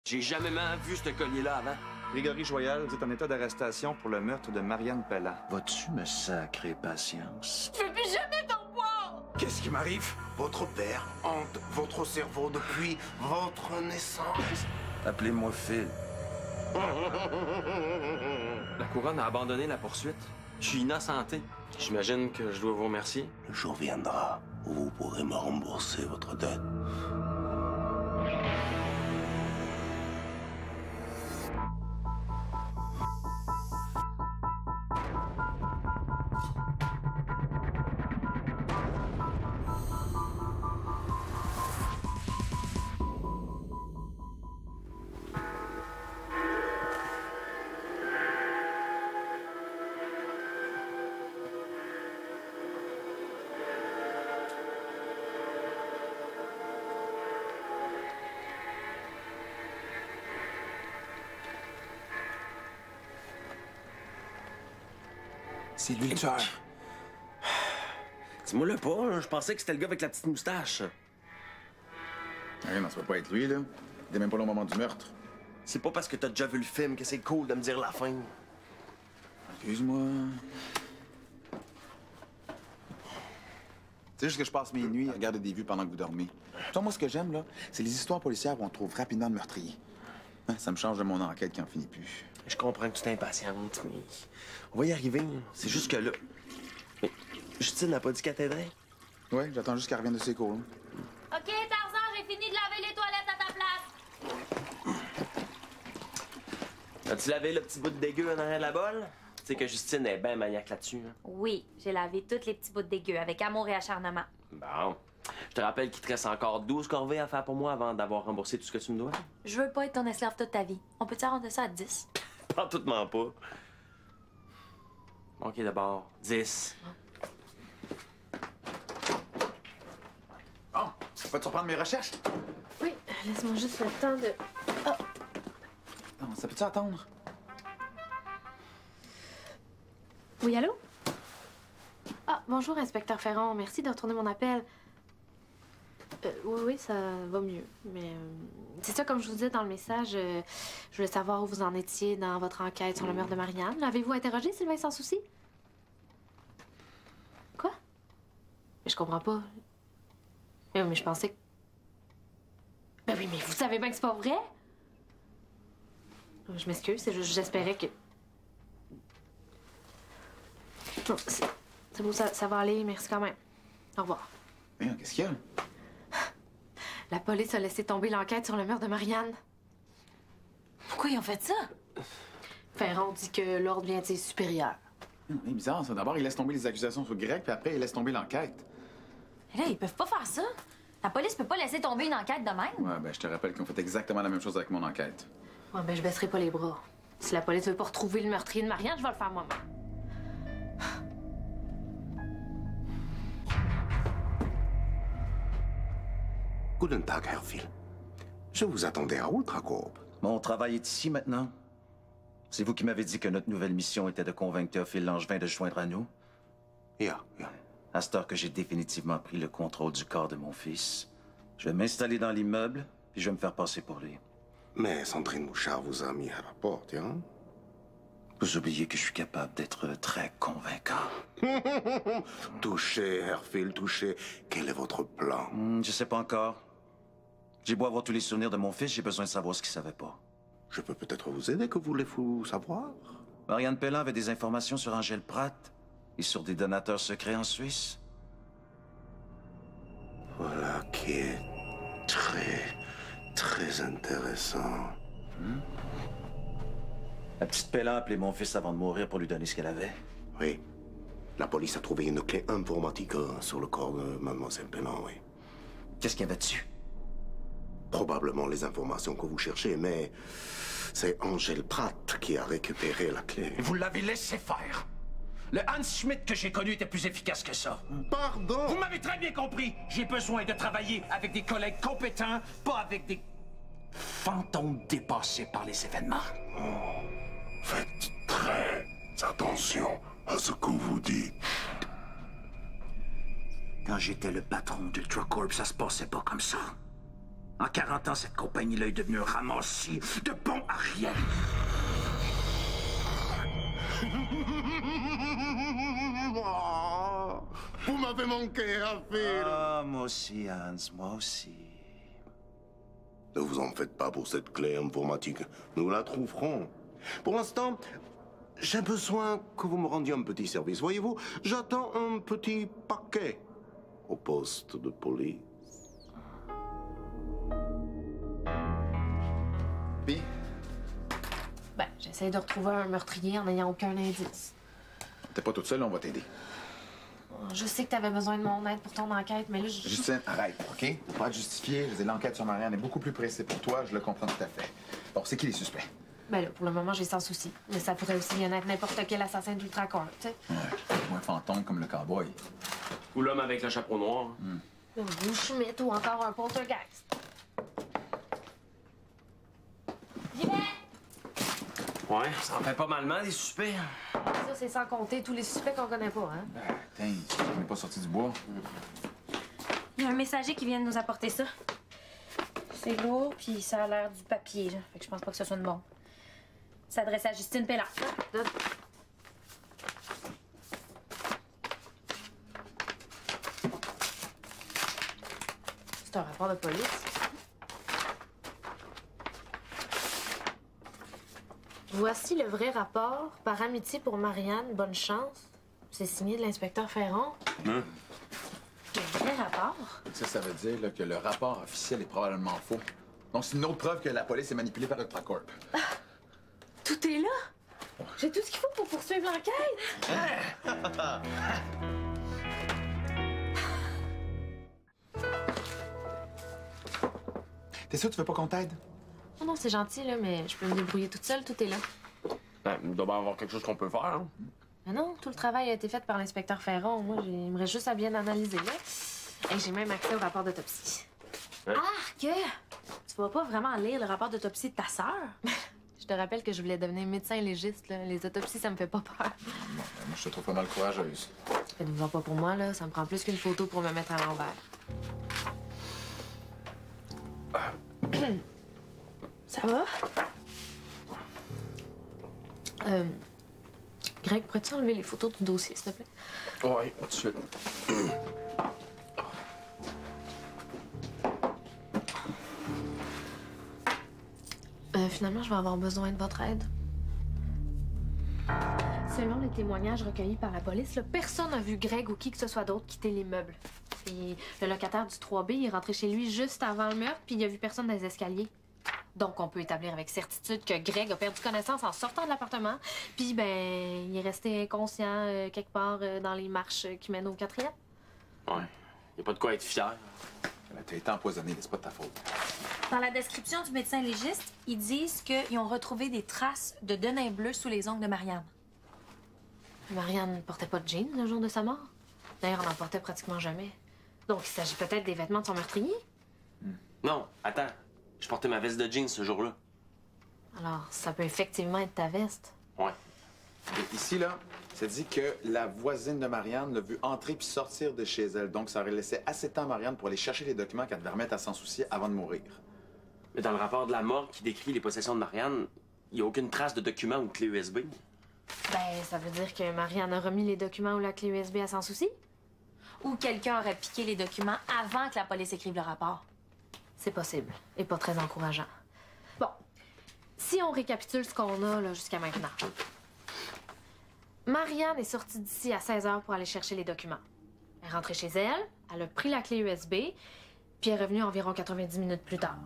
J'ai jamais même vu ce collier-là avant. Grégory Joyal, vous êtes en état d'arrestation pour le meurtre de Marianne Pella. Vas-tu me sacrer patience? Je veux plus jamais t'en voir! Qu'est-ce qui m'arrive? Votre père hante votre cerveau depuis votre naissance. Appelez-moi Phil. La couronne a abandonné la poursuite. Je suis innocenté. J'imagine que je dois vous remercier. Le jour viendra où vous pourrez me rembourser votre dette. C'est lui le tueur. Dis-moi le pas, je pensais que c'était le gars avec la petite moustache. Ah non, ça peut pas être lui, là. Il est même pas là au moment du meurtre. C'est pas parce que t'as déjà vu le film que c'est cool de me dire la fin. Excuse-moi. C'est juste que je passe mes nuits à regarder des vues pendant que vous dormez. Toi, moi, ce que j'aime, là, c'est les histoires policières où on trouve rapidement le meurtrier. Hein, ça me change de mon enquête qui en finit plus. Je comprends que tu t'impatientes, mais on va y arriver. C'est juste que là... Mais Justine n'a pas dit qu'elle t'aiderait. Ouais, j'attends juste qu'elle revienne de ses cours. OK, Tarzan, j'ai fini de laver les toilettes à ta place. As-tu lavé le petit bout de dégueu en arrière de la bolle? Tu sais que Justine est bien maniaque là-dessus. Hein? Oui, j'ai lavé tous les petits bouts de dégueu avec amour et acharnement. Bon. Je te rappelle qu'il te reste encore 12 corvées à faire pour moi avant d'avoir remboursé tout ce que tu me dois. Je veux pas être ton esclave toute ta vie. On peut-tu arrondir ça à 10? Pas tout pas. OK, d'abord, 10. Bon, vas-tu reprendre mes recherches? Oui, laisse-moi juste le temps de... Non, ça peut-tu attendre? Oui, allô? Ah, bonjour, inspecteur Ferron. Merci de retourner mon appel. Oui, ça va mieux. Mais c'est ça, comme je vous disais dans le message, je voulais savoir où vous en étiez dans votre enquête sur le meurtre de Marianne. L'avez-vous interrogé, Sylvain Sans Souci? Quoi? Mais je comprends pas. Mais je pensais que... Ben oui, mais vous savez bien que c'est pas vrai? Je m'excuse, c'est juste j'espérais que... Non, c'est beau, ça va aller, merci quand même. Au revoir. Mais qu'est-ce qu'il y a? La police a laissé tomber l'enquête sur le meurtre de Marianne. Pourquoi ils ont fait ça? Ferron dit que l'ordre vient de ses supérieurs. C'est bizarre, ça. D'abord, il laisse tomber les accusations sur Greg, puis après, il laisse tomber l'enquête. Là, ils peuvent pas faire ça. La police peut pas laisser tomber une enquête de même. Ouais, ben, je te rappelle qu'ils ont fait exactement la même chose avec mon enquête. Ouais, ben, je baisserai pas les bras. Si la police veut pas retrouver le meurtrier de Marianne, je vais le faire moi-même. Guten Tag, Herr Phil. Je vous attendais à Ultracorp. Mon travail est ici maintenant. C'est vous qui m'avez dit que notre nouvelle mission était de convaincre Théophile Langevin de se joindre à nous. Ja. À cette heure que j'ai définitivement pris le contrôle du corps de mon fils, je vais m'installer dans l'immeuble, puis je vais me faire passer pour lui. Mais Sandrine Bouchard vous a mis à la porte, hein? Vous oubliez que je suis capable d'être très convaincant. Touchez, Herr Phil, touchez. Quel est votre plan? Je sais pas encore. J'ai beau avoir tous les souvenirs de mon fils, j'ai besoin de savoir ce qu'il savait pas. Je peux peut-être vous aider, que voulez-vous savoir? Marianne Pellin avait des informations sur Angèle Pratt et sur des donateurs secrets en Suisse. Voilà qui est très intéressant. La petite Pellin a appelé mon fils avant de mourir pour lui donner ce qu'elle avait. Oui. La police a trouvé une clé informatique sur le corps de Mademoiselle Pellin, oui. Qu'est-ce qu'il y avait dessus? Probablement les informations que vous cherchez, mais c'est Angèle Pratt qui a récupéré la clé. Vous l'avez laissé faire. Le Hans Schmidt que j'ai connu était plus efficace que ça. Pardon! Vous m'avez très bien compris. J'ai besoin de travailler avec des collègues compétents, pas avec des fantômes dépassés par les événements. Faites très attention à ce que vous dites. Quand j'étais le patron d'Ultracorp, ça se passait pas comme ça. En 40 ans, cette compagnie-là est devenue un ramassis de bons à rien. Vous m'avez manqué, Raphaël. Ah, moi aussi, Hans, moi aussi. Ne vous en faites pas pour cette clé informatique. Nous la trouverons. Pour l'instant, j'ai besoin que vous me rendiez un petit service. Voyez-vous, j'attends un petit paquet au poste de police. Puis, Ben, j'essaie de retrouver un meurtrier en n'ayant aucun indice. t'es pas toute seule, on va t'aider. Je sais que t'avais besoin de mon aide pour ton enquête, mais là, je... Justine, arrête, OK? Faut pas te justifier. Je veux dire, l'enquête sur Marianne est beaucoup plus pressée pour toi, je le comprends tout à fait. Bon, c'est qui les suspects? Ben là, pour le moment, j'ai sans souci. Mais ça pourrait aussi bien être n'importe quel assassin d'ultracorps, tu sais. Ouais, ou un fantôme comme le cowboy. Ou l'homme avec le chapeau noir. Ou Schmidt ou encore un poltergeist. J'y vais! Ouais, ça en fait pas mal mal, les suspects. Ça, c'est sans compter tous les suspects qu'on connaît pas, hein? Ben, tiens, on n'est pas sorti du bois. Il y a un messager qui vient de nous apporter ça. C'est lourd, puis ça a l'air du papier, là. Fait que je pense pas que ce soit de bon. Ça s'adresse à Justine Pellard. Donne. C'est un rapport de police. Voici le vrai rapport. Par amitié pour Marianne, bonne chance. C'est signé de l'inspecteur Ferron. Le vrai rapport? Ça veut dire là, que le rapport officiel est probablement faux. Donc, c'est une autre preuve que la police est manipulée par Ultracorp. Tout est là. J'ai tout ce qu'il faut pour poursuivre l'enquête. T'es sûr que tu veux pas qu'on t'aide? Oh non, c'est gentil, là, mais je peux me débrouiller toute seule. Tout est là. Ben, il doit bien avoir quelque chose qu'on peut faire, hein. Mais non, tout le travail a été fait par l'inspecteur Ferron. Moi, j'aimerais juste à bien analyser, là. Et j'ai même accès au rapport d'autopsie. Hein? Que tu vas pas vraiment lire le rapport d'autopsie de ta sœur? Je te rappelle que je voulais devenir médecin légiste, là. Les autopsies, ça me fait pas peur. Moi, je te trouve pas mal courageuse. Faites-vous pas pour moi, là. Ça me prend plus qu'une photo pour me mettre à l'envers. Ça va? Greg, pourrais-tu enlever les photos du dossier, s'il te plaît? Ouais, tout de suite. Finalement, je vais avoir besoin de votre aide. Selon les témoignages recueillis par la police, là, personne n'a vu Greg ou qui que ce soit d'autre quitter l'immeuble. Puis le locataire du 3B est rentré chez lui juste avant le meurtre, puis il a vu personne dans les escaliers. Donc, on peut établir avec certitude que Greg a perdu connaissance en sortant de l'appartement, puis ben, il est resté inconscient quelque part dans les marches qui mènent au 4e. Ouais. Y a pas de quoi être fier. T'as été empoisonné, c'est pas de ta faute. Dans la description du médecin légiste, ils disent qu'ils ont retrouvé des traces de denain bleu sous les ongles de Marianne. Marianne ne portait pas de jeans le jour de sa mort. D'ailleurs, elle n'en portait pratiquement jamais. Donc, il s'agit peut-être des vêtements de son meurtrier? Non, attends. Je portais ma veste de jeans ce jour-là. Alors, ça peut effectivement être ta veste. Ouais. Et ici, là, ça dit que la voisine de Marianne l'a vu entrer puis sortir de chez elle. Donc, ça aurait laissé assez de temps à Marianne pour aller chercher les documents qu'elle devait remettre à s'en soucier avant de mourir. Mais dans le rapport de la morgue qui décrit les possessions de Marianne, il n'y a aucune trace de document ou de clé USB. Ben, ça veut dire que Marianne a remis les documents ou la clé USB à Sans Souci? Ou quelqu'un aurait piqué les documents avant que la police écrive le rapport. C'est possible. Et pas très encourageant. Bon. Si on récapitule ce qu'on a là jusqu'à maintenant. Marianne est sortie d'ici à 16h pour aller chercher les documents. Elle est rentrée chez elle, elle a pris la clé USB, puis est revenue environ 90 minutes plus tard.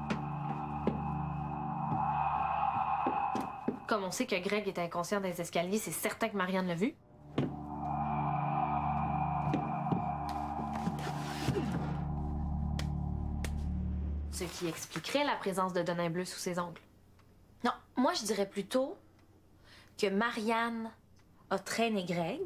Comme on sait que Greg est inconscient dans les escaliers, c'est certain que Marianne l'a vu. Ce qui expliquerait la présence de denain bleu sous ses ongles. Non, moi, je dirais plutôt que Marianne a traîné Greg.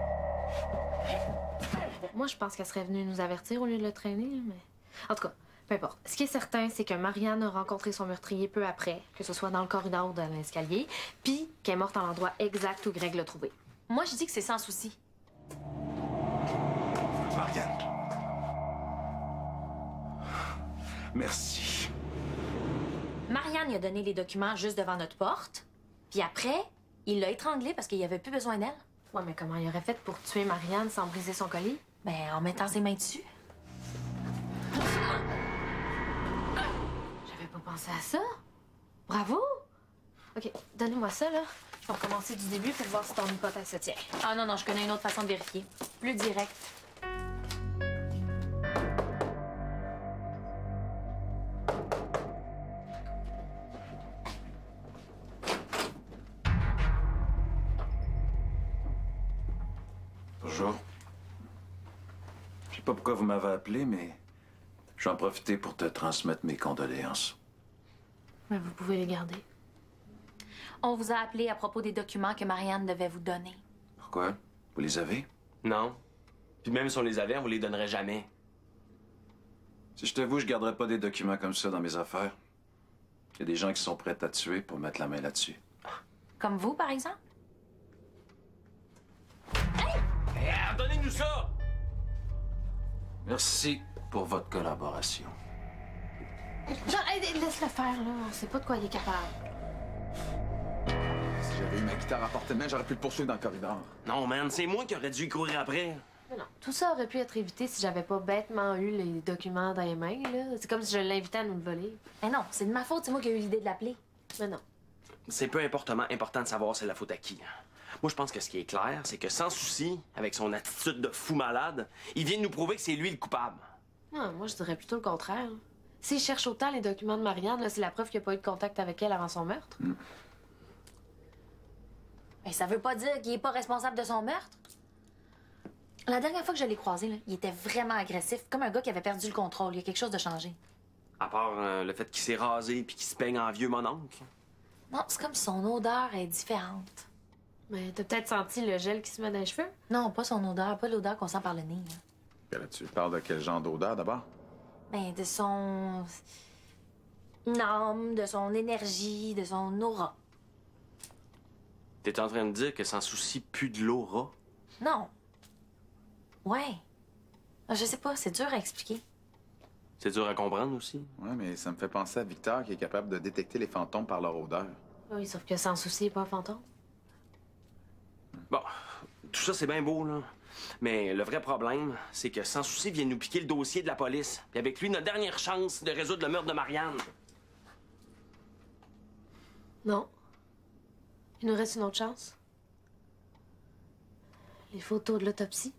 Moi, je pense qu'elle serait venue nous avertir au lieu de le traîner, mais... En tout cas, Peu importe. Ce qui est certain, c'est que Marianne a rencontré son meurtrier peu après, que ce soit dans le corridor ou dans l'escalier, puis qu'elle est morte à l'endroit exact où Greg l'a trouvée. Moi, je dis que c'est sans souci. Marianne. Merci. Marianne lui a donné les documents juste devant notre porte, puis après, il l'a étranglée parce qu'il n'y avait plus besoin d'elle. Ouais, mais comment il aurait fait pour tuer Marianne sans briser son collier? Ben, en mettant ses mains dessus. J'avais pas pensé à ça. Bravo! OK, donnez-moi ça, là. Je vais recommencer du début pour voir si ton hypothèse se tient. Ah non, non, je connais une autre façon de vérifier. Plus direct. Bonjour. Je sais pas pourquoi vous m'avez appelé, mais je vais en profiter pour te transmettre mes condoléances. Mais vous pouvez les garder. On vous a appelé à propos des documents que Marianne devait vous donner. Pourquoi? Vous les avez? Non. Puis même si on les avait, on les donnerait jamais. Si je t'avoue, je garderai pas des documents comme ça dans mes affaires. Il y a des gens qui sont prêts à tuer pour mettre la main là-dessus. Comme vous, par exemple? Hey, donnez-nous ça! Merci pour votre collaboration. Jean, laisse-le faire, là. On sait pas de quoi il est capable. Si j'avais eu ma guitare à portée de main, j'aurais pu le poursuivre dans le corridor. Non, man, c'est moi qui aurais dû y courir après. Mais non, tout ça aurait pu être évité si j'avais pas bêtement eu les documents dans les mains, là. C'est comme si je l'invitais à nous le voler. Mais non, c'est de ma faute, c'est moi qui ai eu l'idée de l'appeler. Mais non. C'est peu importement important de savoir c'est la faute à qui. Moi, je pense que ce qui est clair, c'est que sans souci, avec son attitude de fou malade, il vient de nous prouver que c'est lui le coupable. Non, moi, je dirais plutôt le contraire. S'il cherche autant les documents de Marianne, là, c'est la preuve qu'il n'y a pas eu de contact avec elle avant son meurtre. Mais ça veut pas dire qu'il est pas responsable de son meurtre. La dernière fois que je l'ai croisé, là, il était vraiment agressif, comme un gars qui avait perdu le contrôle. Il y a quelque chose de changé. À part le fait qu'il s'est rasé puis qu'il se peigne en vieux mononcle. Non, c'est comme si son odeur est différente. Mais t'as peut-être senti le gel qui se met dans les cheveux? Non, pas son odeur, pas l'odeur qu'on sent par le nez. Là. Là, tu parles de quel genre d'odeur, d'abord? Ben, de son âme, de son énergie, de son aura. T'es en train de dire que sans souci, plus de l'aura? Non. Ouais. Je sais pas, c'est dur à expliquer. C'est dur à comprendre aussi. Ouais, mais ça me fait penser à Victor qui est capable de détecter les fantômes par leur odeur. Oui, sauf que sans souci, il n'est pas un fantôme. Bon, tout ça, c'est bien beau, là. Mais le vrai problème, c'est que Sans Souci vient nous piquer le dossier de la police. Puis avec lui, notre dernière chance de résoudre le meurtre de Marianne. Non. Il nous reste une autre chance. Les photos de l'autopsie.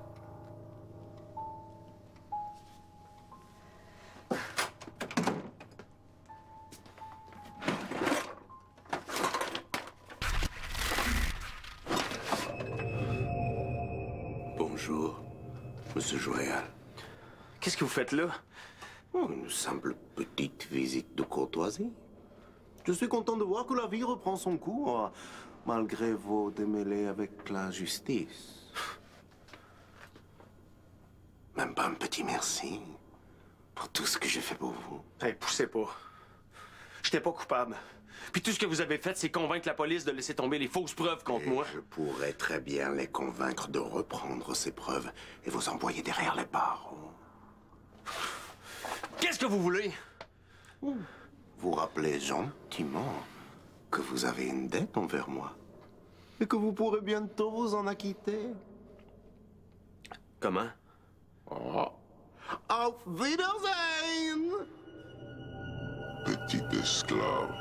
Bonjour, Monsieur Joyal. Qu'est-ce que vous faites là? Oh, une simple petite visite de courtoisie. Je suis content de voir que la vie reprend son cours, malgré vos démêlés avec la justice. Même pas un petit merci pour tout ce que j'ai fait pour vous. Hey, poussez pas. J'étais pas coupable. Puis tout ce que vous avez fait, c'est convaincre la police de laisser tomber les fausses preuves contre moi. Je pourrais très bien les convaincre de reprendre ces preuves et vous envoyer derrière les barreaux. Qu'est-ce que vous voulez? Vous rappelez gentiment que vous avez une dette envers moi et que vous pourrez bientôt vous en acquitter. Comment? Oh. Auf Wiedersehen! Petit esclave.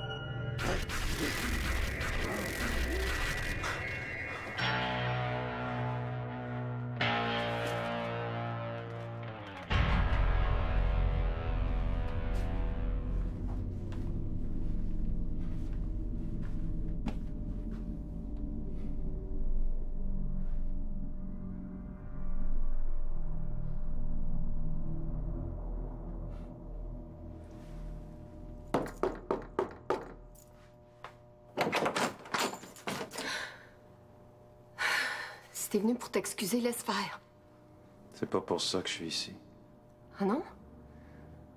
Si t'es venu pour t'excuser, laisse faire. C'est pas pour ça que je suis ici. Ah non?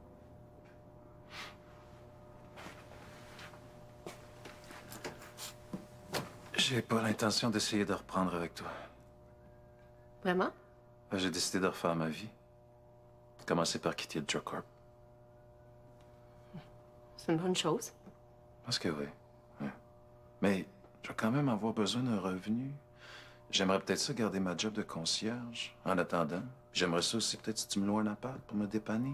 J'ai pas l'intention d'essayer de reprendre avec toi. Vraiment? J'ai décidé de refaire ma vie. Commencer par quitter le Drug Corp. C'est une bonne chose. Parce que oui. Ouais. Mais je vais quand même avoir besoin d'un revenu. J'aimerais peut-être ça garder ma job de concierge en attendant. J'aimerais ça aussi peut-être si tu me loues un appart pour me dépanner.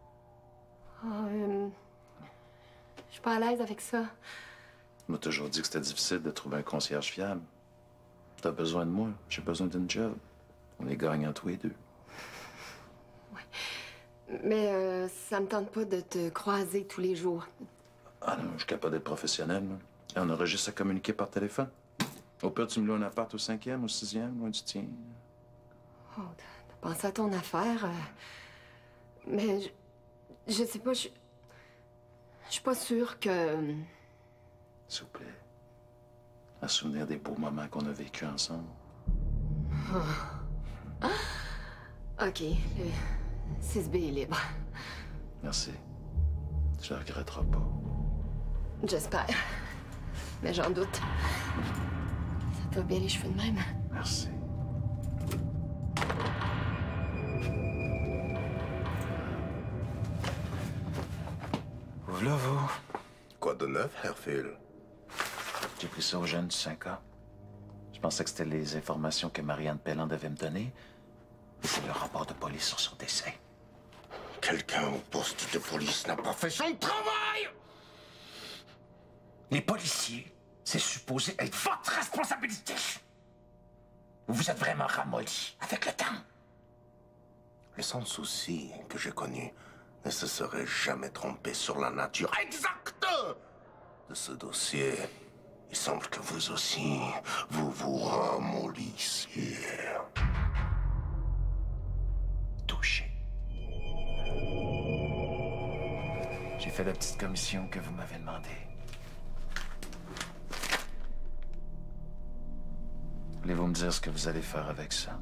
Je suis pas à l'aise avec ça. On m'a toujours dit que c'était difficile de trouver un concierge fiable. T'as besoin de moi, j'ai besoin d'une job. On est gagnants tous les deux. Mais ça me tente pas de te croiser tous les jours. Ah non, je suis capable d'être professionnel, moi. Et on aurait juste à communiquer par téléphone. Au pire, tu me loues un appart au 5e, au 6e, loin du tien. Oh, t'as pensé à ton affaire. Mais je sais pas, je suis pas sûre que... S'il vous plaît. À souvenir des beaux moments qu'on a vécus ensemble. OK, le 6B est libre. Merci. Tu le regretteras pas. J'espère. Mais j'en doute. Ça te va bien les cheveux de même. Merci. Voilà, vous. Quoi de neuf, Herfield? J'ai pris ça aux jeunes du 5A. Je pensais que c'était les informations que Marianne Pelland devait me donner. C'est le rapport de police sur son décès. Quelqu'un au poste de police n'a pas fait son travail! Les policiers, c'est supposé être votre responsabilité. Vous êtes vraiment ramolli avec le temps. Le sans-souci que j'ai connu ne se serait jamais trompé sur la nature exacte de ce dossier. Il semble que vous aussi, vous vous ramollissiez. Touché. J'ai fait la petite commission que vous m'avez demandé. Voulez-vous me dire ce que vous allez faire avec ça?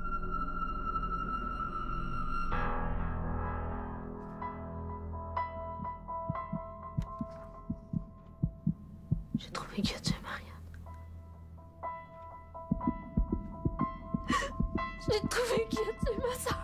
J'ai trouvé que tu es Marianne. J'ai trouvé que tu es ma sœur.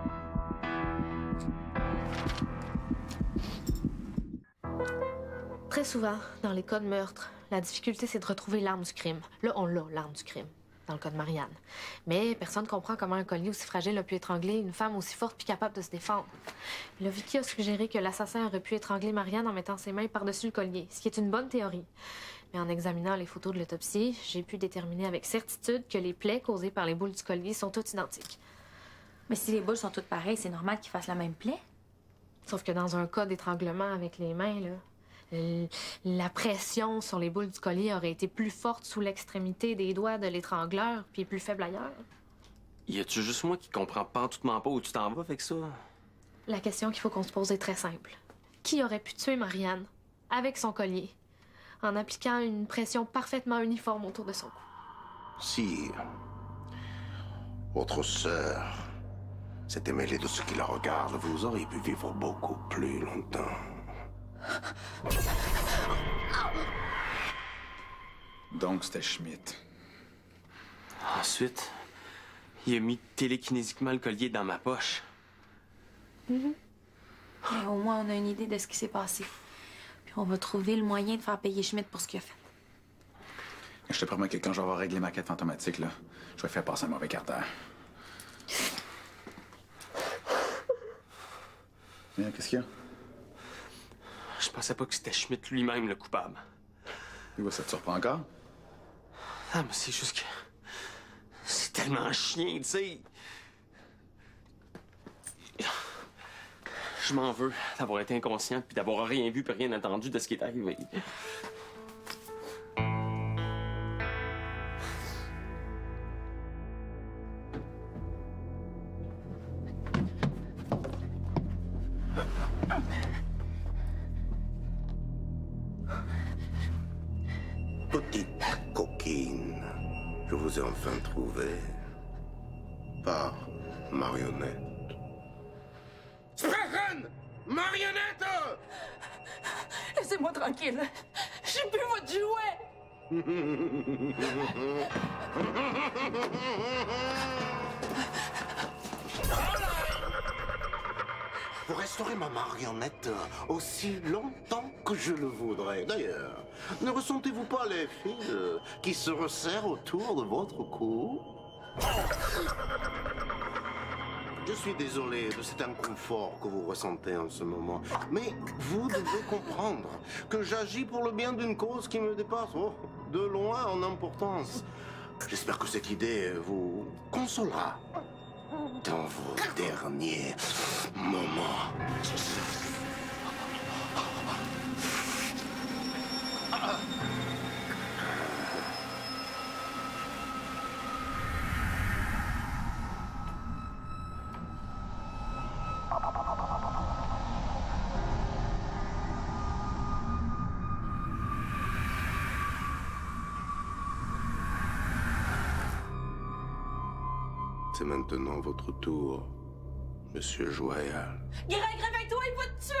Très souvent, dans les cas de meurtre, la difficulté, c'est de retrouver l'arme du crime. Là, on l'a, l'arme du crime, dans le cas de Marianne. Mais personne ne comprend comment un collier aussi fragile a pu étrangler une femme aussi forte puis capable de se défendre. Le Vicky a suggéré que l'assassin aurait pu étrangler Marianne en mettant ses mains par-dessus le collier, ce qui est une bonne théorie. Mais en examinant les photos de l'autopsie, j'ai pu déterminer avec certitude que les plaies causées par les boules du collier sont toutes identiques. Mais si les boules sont toutes pareilles, c'est normal qu'ils fassent la même plaie. Sauf que dans un cas d'étranglement avec les mains, là, la pression sur les boules du collier aurait été plus forte sous l'extrémité des doigts de l'étrangleur, puis plus faible ailleurs. Y a-tu juste moi qui comprends parfaitement pas où tu t'en vas avec ça? La question qu'il faut qu'on se pose est très simple. Qui aurait pu tuer Marianne avec son collier en appliquant une pression parfaitement uniforme autour de son cou? Si votre sœur s'était mêlée de ce qui la regarde, vous auriez pu vivre beaucoup plus longtemps. Donc, c'était Schmidt. Ensuite, il a mis télékinésiquement le collier dans ma poche. Mais au moins, on a une idée de ce qui s'est passé. Puis on va trouver le moyen de faire payer Schmidt pour ce qu'il a fait. Je te promets que quand je vais avoir réglé ma quête fantomatique, là, je vais faire passer un mauvais quart d'heure. Qu'est-ce qu'il y a? Je pensais pas que c'était Schmidt lui-même le coupable. Et ça te surprend encore? Ah, mais c'est juste que... C'est tellement chien, tu sais. Je m'en veux d'avoir été inconscient puis d'avoir rien vu puis rien entendu de ce qui est arrivé. Petite coquine, je vous ai enfin trouvé. Par marionnette. Sprechen! Marionnette! Laissez-moi tranquille. J'ai plus votre jouet. Vous resterez ma marionnette aussi longtemps que je le voudrais. D'ailleurs, ne ressentez-vous pas les fils qui se resserrent autour de votre cou? Je suis désolé de cet inconfort que vous ressentez en ce moment, mais vous devez comprendre que j'agis pour le bien d'une cause qui me dépasse de loin en importance. J'espère que cette idée vous consolera dans vos derniers moments. C'est maintenant votre tour, Monsieur Joyal. Greg, réveille-toi, il va te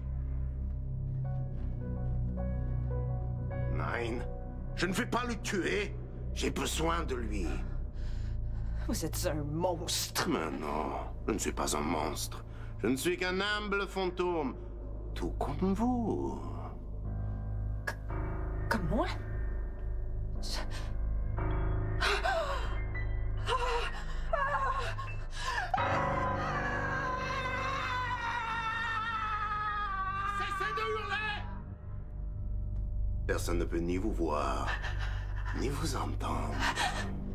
tuer! Nine, je ne vais pas le tuer. J'ai besoin de lui. Vous êtes un monstre. Mais non, je ne suis pas un monstre. Je ne suis qu'un humble fantôme. Tout comme vous. Comme moi? Cessez de hurler! Personne ne peut ni vous voir, ni vous entendre.